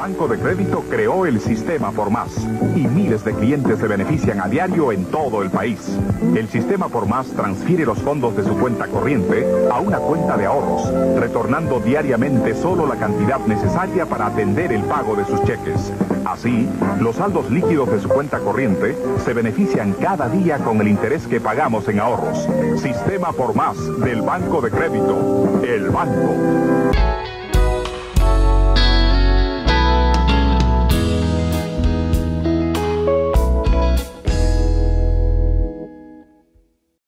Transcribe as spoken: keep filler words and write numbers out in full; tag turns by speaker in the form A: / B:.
A: Banco de Crédito creó el Sistema Por Más y miles de clientes se benefician a diario en todo el país. El Sistema Por Más transfiere los fondos de su cuenta corriente a una cuenta de ahorros, retornando diariamente solo la cantidad necesaria para atender el pago de sus cheques. Así, los saldos líquidos de su cuenta corriente se benefician cada día con el interés que pagamos en ahorros. Sistema Por Más del Banco de Crédito. El banco.